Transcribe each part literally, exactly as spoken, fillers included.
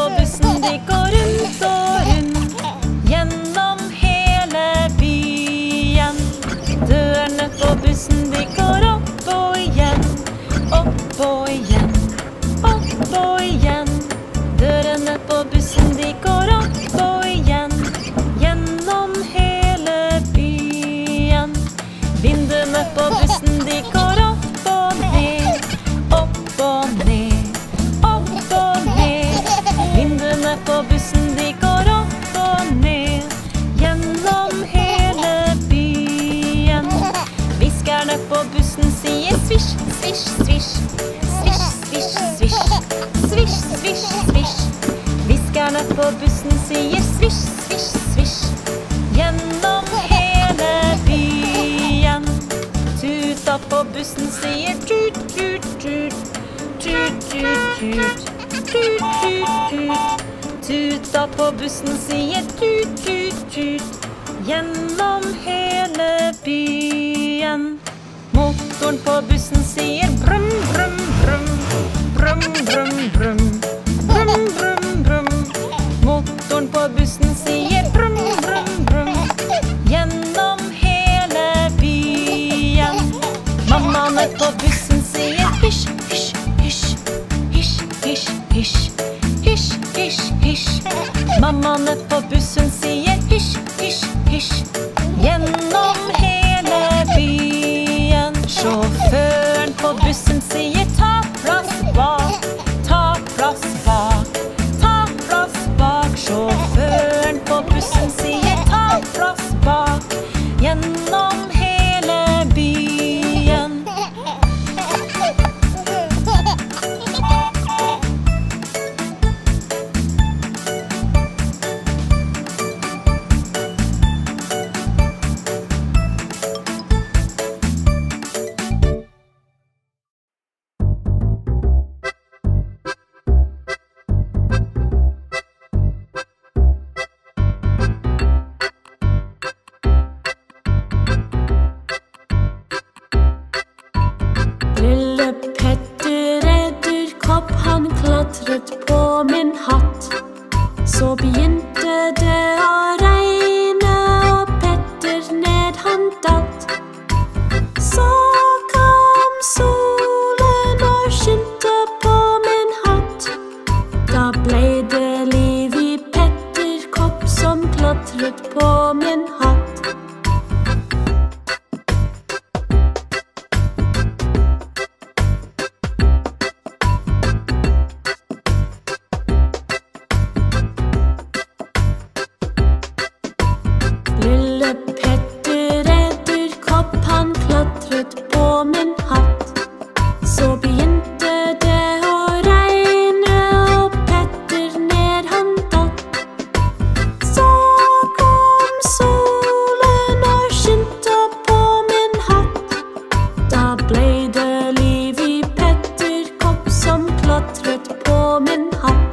på bussen, de går rundt og rundt gjennom hele byen. Dørene på bussen, de går opp og igjen, opp og igjen, opp og igjen. Dørene på bussen, de går opp og igjen gjennom hele byen. Vinduene på bussen, de går opp og ned, opp og ned, opp og ned. Vinduene på bussen, de går opp og ned gjennom hele byen. Hviskerne på bussen sier svisj, svisj, svisj, svisj, svisj, svisj, svisj, svisj, svisj. Hviskerne på bussen sier svisj, svisj, svisj gjennom hele byen. Tuta på bussen sier tut, tut, tut, tut, tut, tut, tut, tut, tut. Tuta på bussen sier tut, tut, tut gjennom hele byen. Motoren på bussen sier brum, brum, brum, brum, brum, brum, brum, brum, brum. Motoren på bussen sier brum, brum, brum gjennom hele byen. Mammaene på bussen sier hysj, hysj, hysj, hysj, hysj, hysj, hysj, hysj, hysj. Mammaene på bussen sier hysj, hysj, hysj gjennom hele byen. Sjåføren på bussen sier ta plass bak, ta plass bak, ta plass bak. Sjåføren på bussen sier ta plass bak gjennom hele byen. Lille Petter edderkopp, han klatret på min hatt. Så begynte det å regne, og Petter ned han datt. Så kom solen og skinte på min hatt. Da ble det liv i Petterkopp som klatret på min hatt. Lille Petter edderkopp, han klatret på min hatt. Så begynte det å regne, og Petter ned han datt. Så kom solen og skinte på min hatt. Da ble det liv i Petterkopp som klatret på min hatt.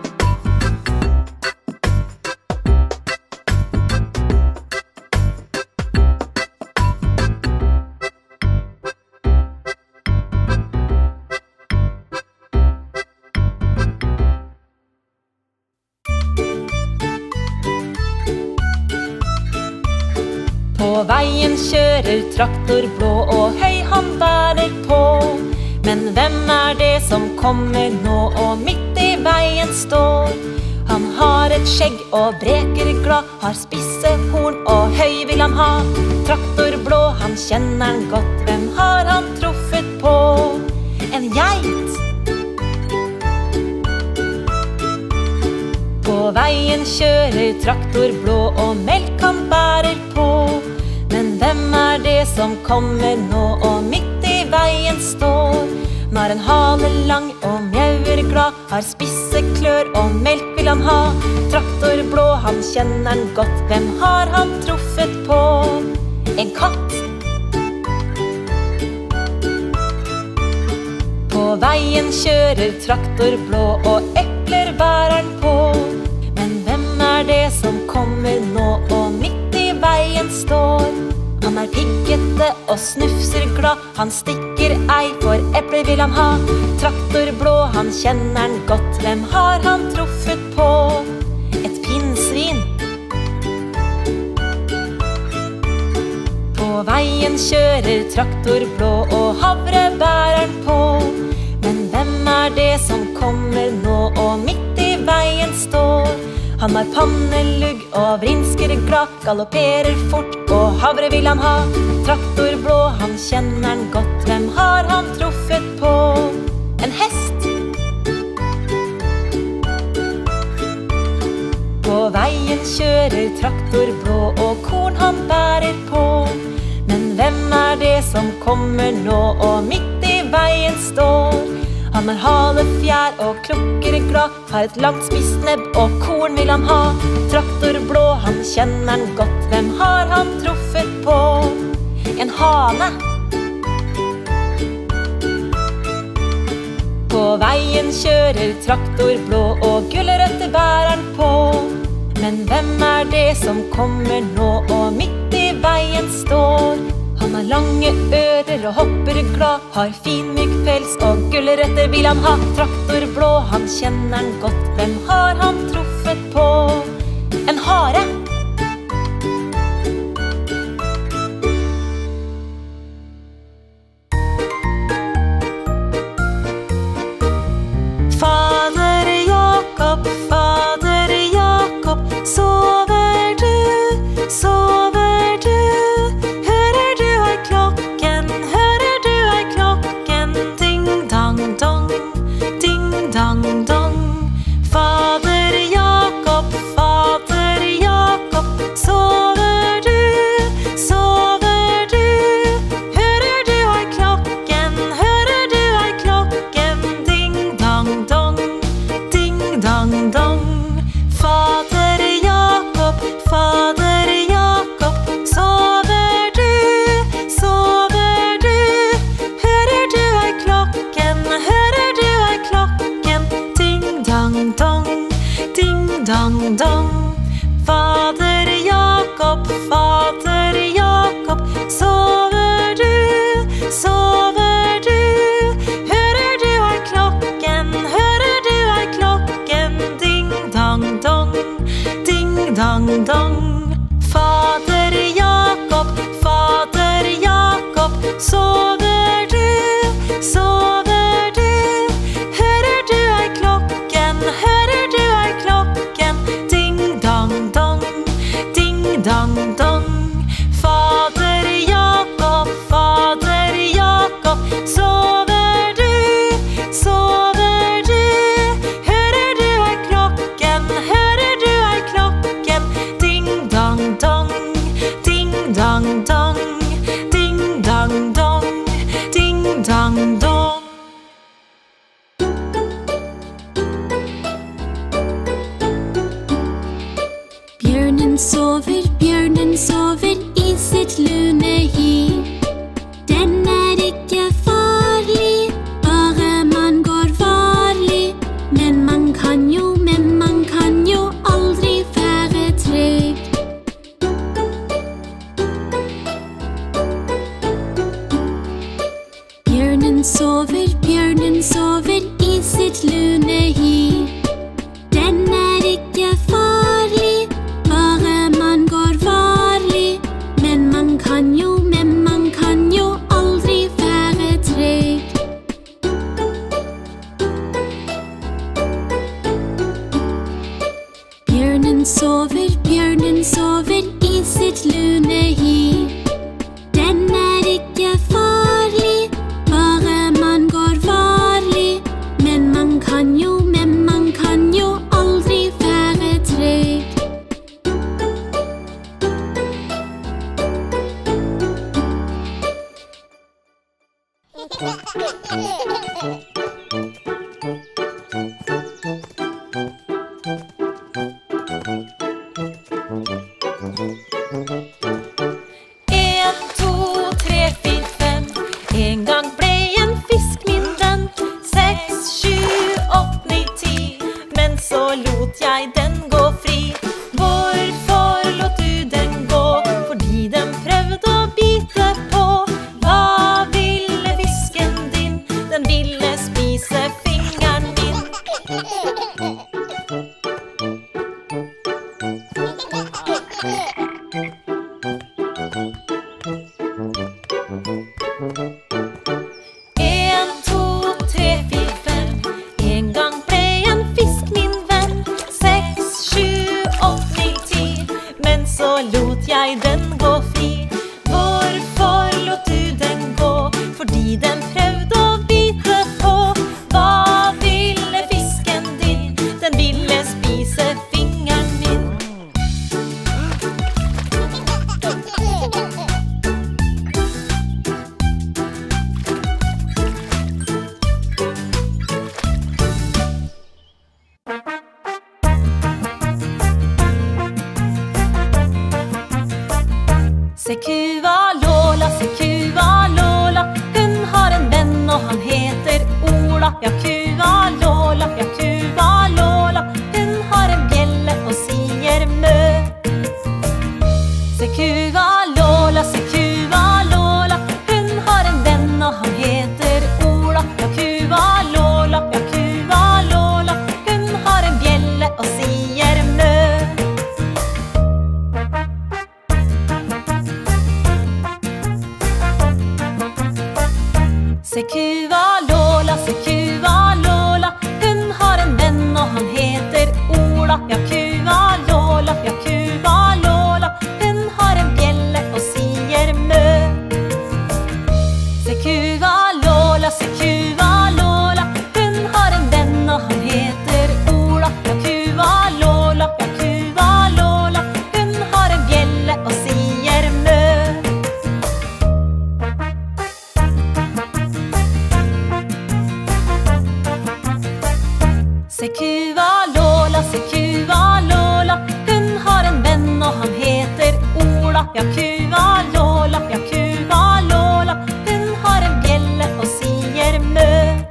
På veien kjører traktor blå, og høy han bærer på. Men hvem er det som kommer nå og midt i veien står? Han har et skjegg og breker glad, har spisse horn og høy vil han ha. Traktor blå, han kjenner han godt, hvem har han truffet på? En geit. På veien kjører traktor blå, og melk han bærer på. Men hvem er det som kommer nå og midt i veien står? Han har en hale lang og mjauer glad, har spisse klør og melk vil han ha. Traktor blå, han kjenner han godt, hvem har han truffet på? En katt. På veien kjører traktor blå, og epler bærer han på. Men hvem er det som kommer nå og midt i veien står? Han er piggete og snufser glad, han stikker ei, for epler vil han ha. Traktor blå, han kjenner han godt, hvem har han truffet kjører traktor blå og havrebæreren på. Men hvem er det som kommer nå og midt i veien står? Han har pannelugg og vrinsker glad, galopperer fort og havre vil han ha. Traktor blå, han kjenner han godt, hvem har han truffet på? En hest. På veien kjører traktor blå og korn han bærer på. Men hvem er det som kommer nå og midt i veien står? Han har hale, fjær og klukker glad, har et langt spisst nebb og korn vil han ha. Traktor blå, han kjenner han godt, hvem har han truffet på? En hane. På veien kjører traktor blå og gulrøtter bærer han på. Men hvem er det som kommer nå og midt i veien står? Han har lange ører og hopper glad, har fin myk pels og gulrøtter vil han ha. Traktor blå, han kjenner han godt, hvem har han truffet på? En hare. Fader Jakob, fader Jakob, sover du, sover du? Hører du ei klokken, hører du ei klokken? Ding dang dong, ding dang dong. Fader Jakob, fader Jakob, sover du, sover du? Hører du ei klokken, hører du ei klokken? Ding dang dong, ding dang dong. Fader Jakob, fader Jakob, sover du, sover du? Hører du ei klokken, hører du ei klokken? Ding dang dong, ding dang dong. Fader Jakob, fader Jakob, sover du, sover du? Hører du ei klokken, hører du ei klokken? Ding dang dong, ding dang dong. Fader Jakob, fader Jakob, sover du, sover du? Hører du ei klokken, hører du ei klokken? Ding dang dong, ding dang dong. Fader Jakob, fader Jakob, sover du, sover du? Hører du ei klokken, hører du ei klokken? Ding dang dong, ding dang dong, ding dang dong, ding dang dong. Bjørnen sover, bjørnen sover i sitt lune hi. Den er ikke farlig, bare man går varlig. Men man kan jo, men man kan jo aldri være trygg. Bjørnen sover, bjørnen sover i sitt lune hi. Den er ikke farlig, bare man går varlig. Men man kan jo, men man kan jo aldri være trygg. Bjørnen sover, bjørnen sover i sitt lune hi. Den er ikke farlig, bare man går varlig. Men man kan jo, men man kan jo aldri være trygg. En, to, tre, fire, fem. En gang ble en fisk min venn. Seks, sju, åtte, ni, ti. Men så lot jeg den gå fri. Hvorfor lot du den gå? Fordi den prøvde å bite på. Hva ville fisken din? Den ville spise fingeren min. den gå fri. Hvorfor lot du den gå? Fordi den prøvde å bite på. Hva ville fisken din? Den ville spise fingeren min. Se kua Lola, se kua Lola, hun har en venn og han heter Ola. Ja, kua Lola, ja, kua Lola, hun har en bjelle og sier mø. Se kua Lola, se kua Lola, hun har en venn og han heter Ola. Ja, kua Lola, ja, kua Lola, hun har en bjelle og sier mø. Se kua Lola, se kua Lola, hun har en venn og han heter Ola. Ja, kua Lola, ja, kua Lola, hun har en bjelle og sier mø. Se kua Lola, se kua Lola, hun har en venn og han heter Ola. Ja, kua Lola, ja, kua Lola, hun har en bjelle og sier mø. Se kua Lola, se kua Lola, hun har en venn og han heter Ola. Ja, kua Lola, ja, kua Lola, hun har en bjelle og sier mø.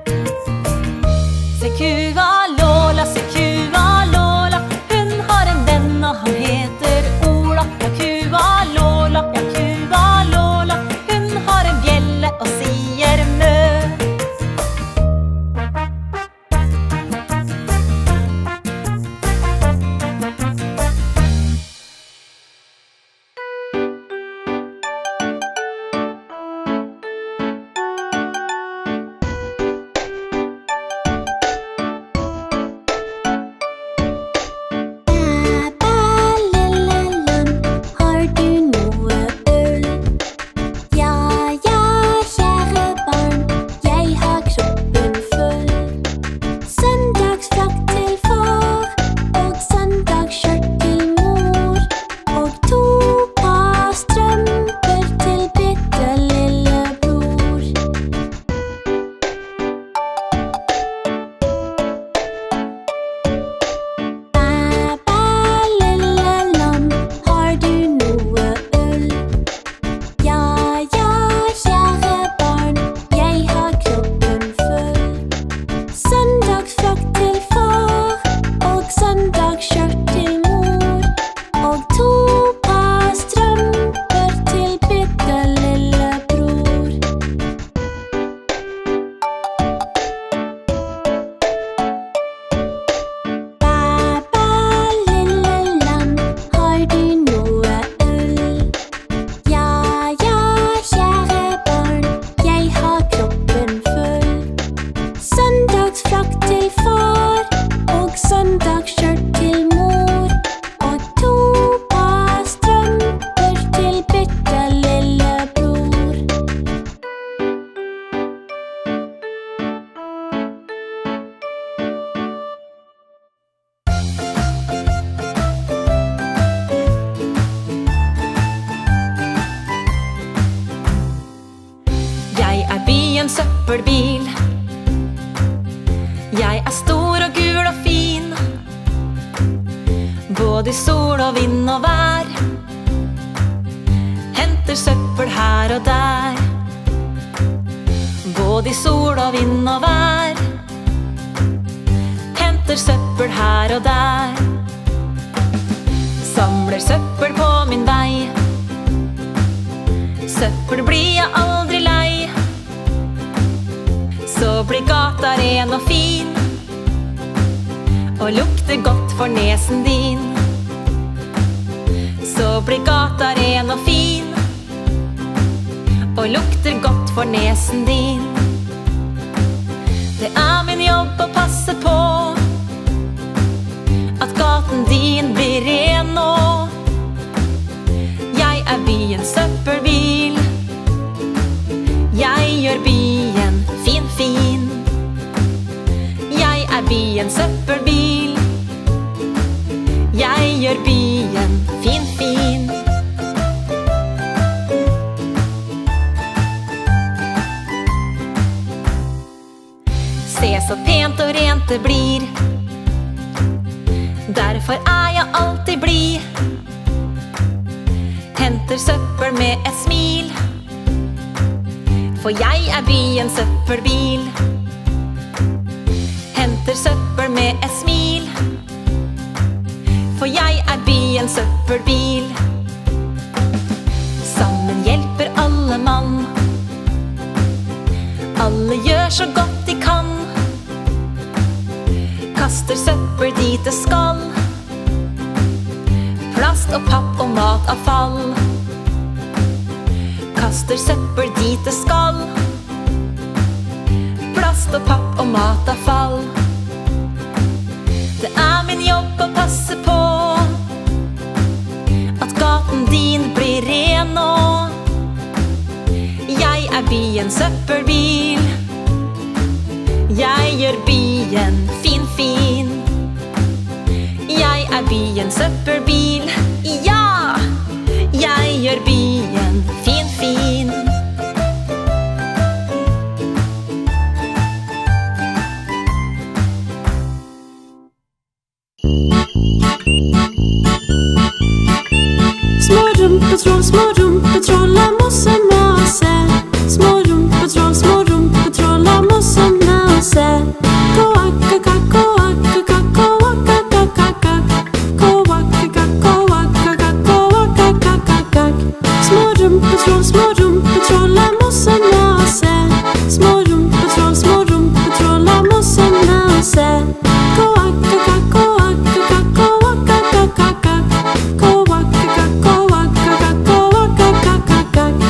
Se kua Lola, se kua Lola, hun har en venn og han heter Ola. Ja, kua Lola, ja, kua Lola, hun har en bjelle og sier mø. Søppelbil. Jeg er stor og gul og fin, både i sol og vind og vær. Henter søppel her og der, både i sol og vind og vær. Henter søppel her og der, samler søppel på min vei. Søppel blir jeg aldri lei, så blir gata ren og fin, og lukter godt for nesen din. Så blir gata ren og fin, og lukter godt for nesen din. Det er min jobb å passe på at gaten din blir ren nå. Jeg en søppelbil. Jeg gjør byen fin, fin. Jeg er byens søppelbil. Jeg gjør byen fin, fin. Se så pent og rent det blir. Derfor er jeg alltid blid. Henter søppel med et smil. For jeg er byens søppelbil. Henter søppel med et smil. For jeg er byens søppelbil. Sammen hjelper alle mann. Alle gjør så godt de kan. Kaster søppel dit det skal. Plast og papp og matavfall. Kaster søppel dit det skal. Plast og papp og matavfall. Det er min jobb å passe på at gaten din blir ren nå. Jeg er byens søppelbil. Jeg gjør byen fin, fin. Jeg er byens søppelbil. Ja! Jeg gjør byen fin, fin. Små rumpetroll, små rumpetroll, la mosse mase. Små rumpetroll, små rumpetroll, la mosse mase. Koakaka, koakaka, koakaka, kakak. Koakaka, koakaka, koakaka, kakak. Små rumpetroll, små rumpetroll, la mosse mase. Små rumpetroll, små rumpetroll, la mosse mase. Koakaka, koakaka, koakaka, kakak. Koakaka, koakaka, koakaka, kakak.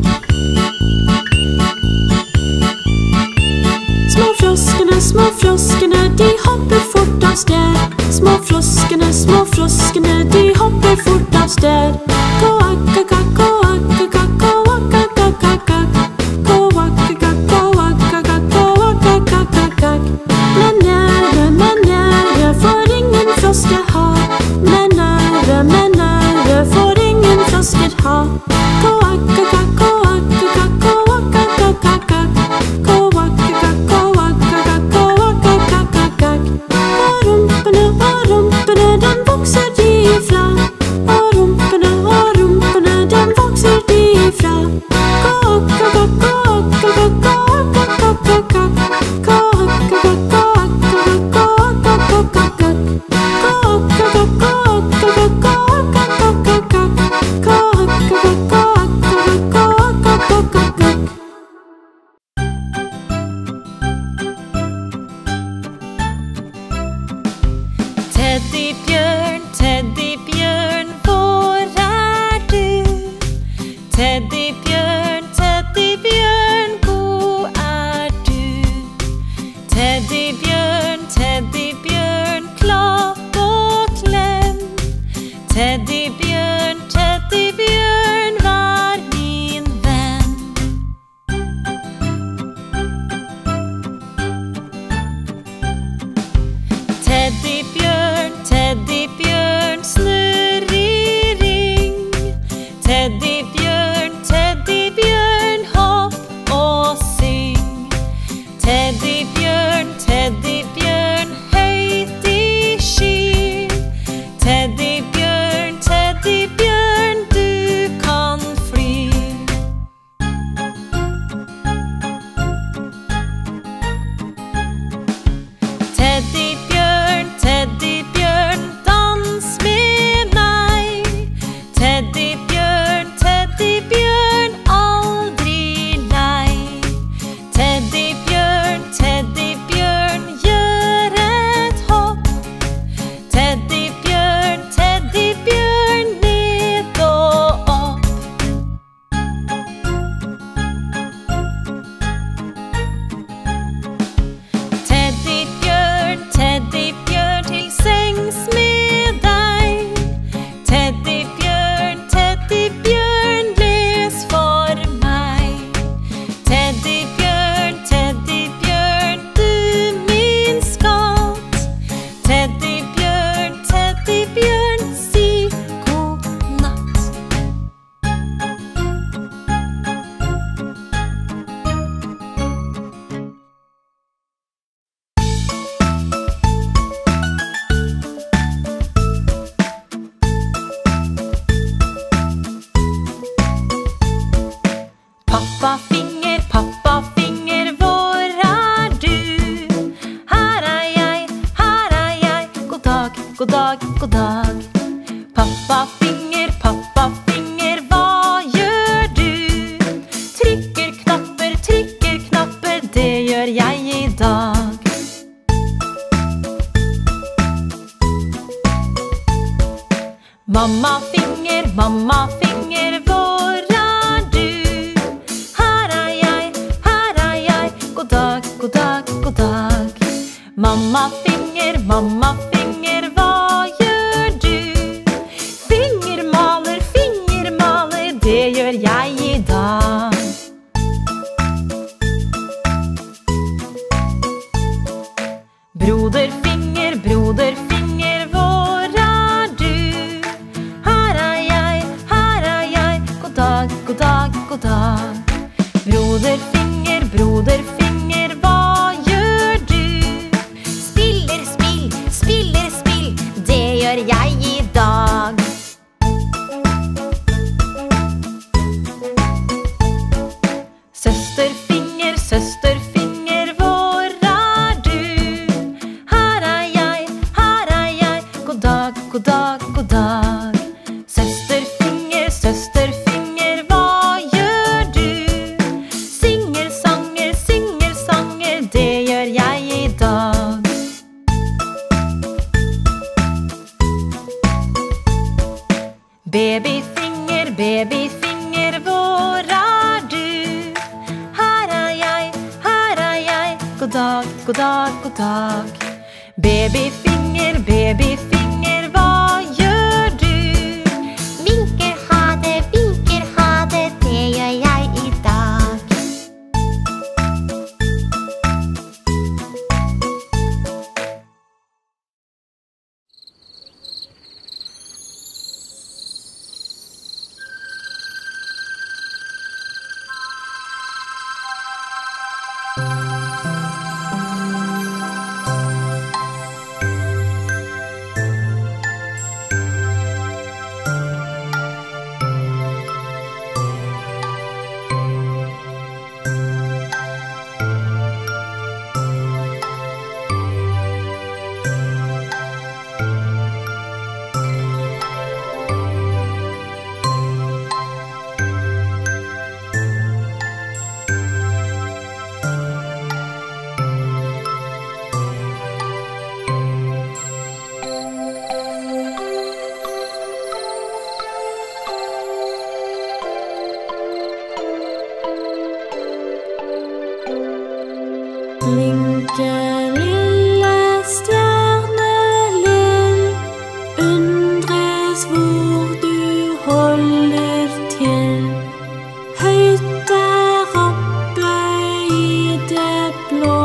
Små froskene, små froskene, de hopper fort av sted. Små froskene, små froskene, de hopper fort av sted. Koakaka, koakaka, koakaka, kakak. Koakaka, koakaka, koakaka, kakak. Men nære, men nære får ingen frosker ha. Men nære, men nære får ingen frosker ha. Koakaka, koakaka, koakaka, kakak. Koakaka, koakaka, koakaka, kakak. Og rumpene, og rumpene, den vokser de ifra. Og rumpene, og rumpene, den vokser de ifra. Koakaka, koakaka, koakaka, kakak. Koakaka, koakaka, koakaka, kakak. Koakaka, koakaka, koakaka, kakak. Koakaka, koakaka, koakaka, kakak. Teddybjørn, teddybjørn, hvor er du? Teddybjørn, teddybjørn, god er du. Teddybjørn, teddybjørn, klapp og klem. Teddybjørn, teddybjørn, vær min venn. Teddybjørn, teddybjørn, dag, god dag. Pappa finger, pappa finger, hva gjør du? Trykker knapper, trykker knapper, det gjør jeg i dag. Mamma finger, mamma finger, hvor er du? Her er jeg, her er jeg, god dag, god dag, god dag. Mamma finger, mamma finger, hva gjør du? Fingermaler, fingermaler, det gjør jeg i dag. Broder finger, broder finger, hvor er du? Her er jeg, her er jeg, god dag, god dag, god dag. Broder finger, broder finger, hva gjør du? Spiller spill, spiller spill, det gjør jeg i dag. Søster finger, søster finger, hvor er du? Her er jeg, her er jeg, god dag, god dag, god dag. Søster finger, søster finger, hva gjør du? Synger sanger, synger sanger, det gjør jeg i dag. Babyfinger, babyfinger, hvor er du? Her er jeg, her er jeg, god dag, god dag, god dag. Babyfinger, babyfinger, hva gjør du? Vinker ha det, vinker ha det, det gjør jeg i dag. Blinke lille stjerne lill, undres hvor du holder til. Høyt der oppe i det blå,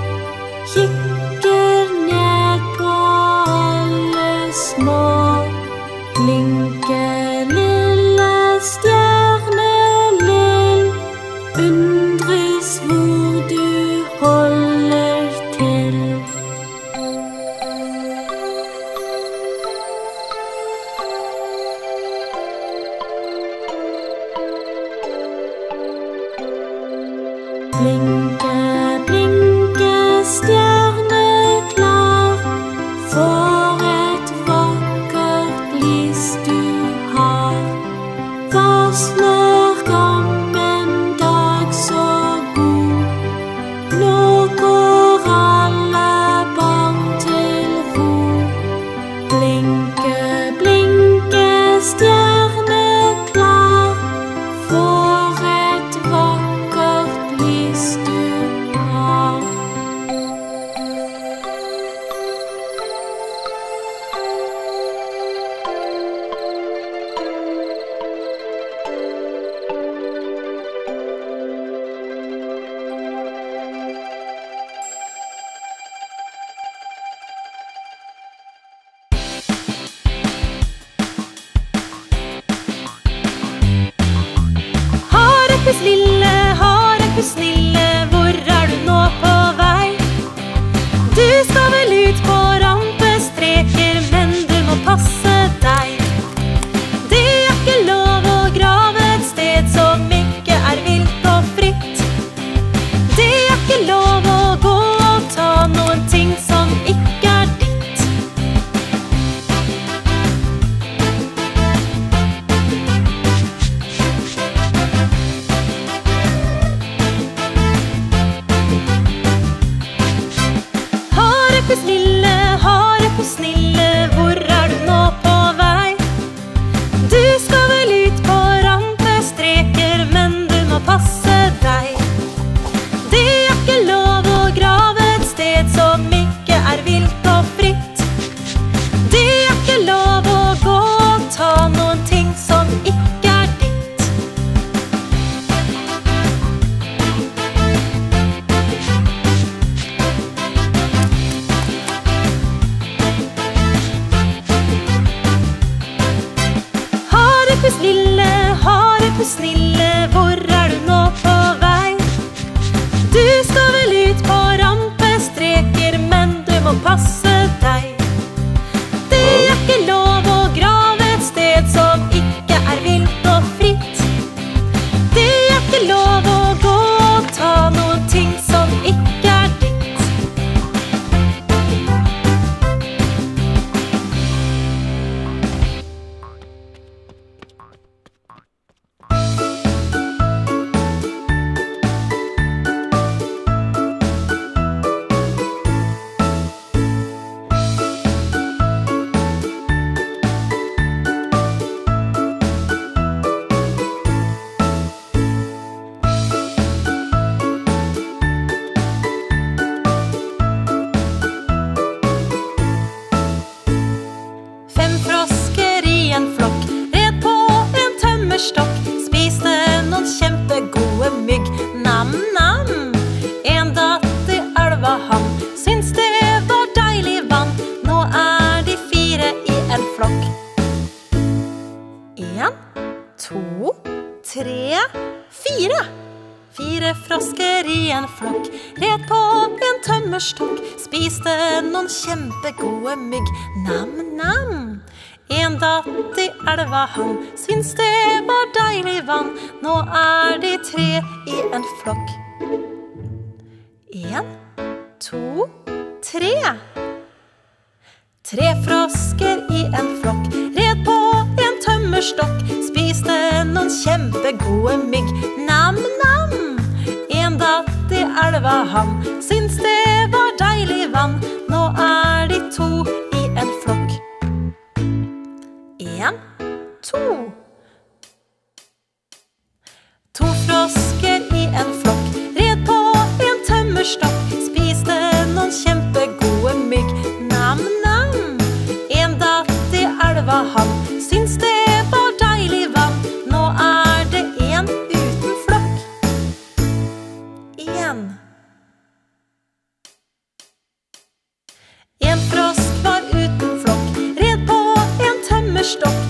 kikker ned på alle små. Blinke lille stjerne lill, undres hvor du holder til. Blinke, blinke stjerne klar, for et vakkert lys du har. Varsler om en dag så god, nå går alle barn til ro. Blinke, blinke stjerne klar, for et vakkert lys du du snille, hvor er du nå på vei? Du skal vel ut på rampestreker, men du må passe deg. Det er ikke lov å grave et sted som ikke er vilt og fritt. Det er ikke lov å gå og ta noen ting som ikke er ditt. Fem frosker i en flokk red på en tømmerstokk, spiste noen kjempegode mygg. Nam-nam. En datt i elva, han syns det var deilig vann. Nå er de fire i en flokk. En, to, tre, fire. Fire frosker i en flokk red på en tømmerstokk, spiste noen kjempegode mygg. Nam-nam. En datt i elva, han syns det var deilig vann. Nå er de tre i en flokk. En, to, tre. Tre frosker i en flokk red på en tømmerstokk, spiste noen kjempegode mygg. Nam-nam. En datt i elva, han syns det var deilig vann. Nå er de to i en flokk. En, to. To frosker i en flokk red på en tømmerstokk, spiste noen kjempegode mygg. Nam-nam. En datt i elva, han syns det var deilig vann. Nå er det en uten flokk. En. En frosk var uten flokk red på en tømmerstokk,